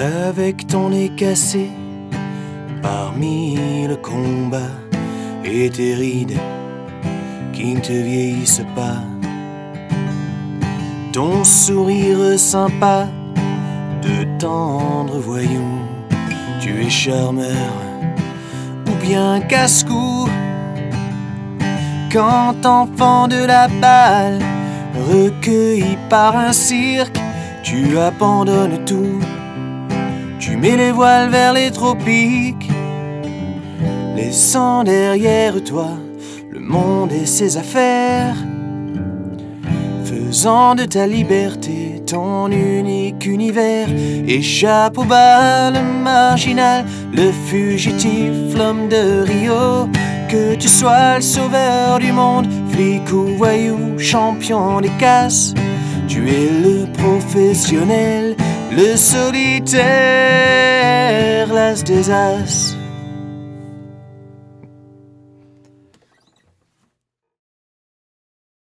Avec ton nez cassé parmi le combat et tes rides qui ne te vieillissent pas, ton sourire sympa de tendre voyou, tu es charmeur ou bien casse-cou. Quand enfant de la balle, recueilli par un cirque, tu abandonnes tout, tu mets les voiles vers les tropiques, laissant derrière toi le monde et ses affaires, faisant de ta liberté ton unique univers. Échappe aux balles marginales, le fugitif, l'homme de Rio. Que tu sois le sauveur du monde, flic ou voyou, champion des casses, tu es le professionnel, le solitaire, l'as des as.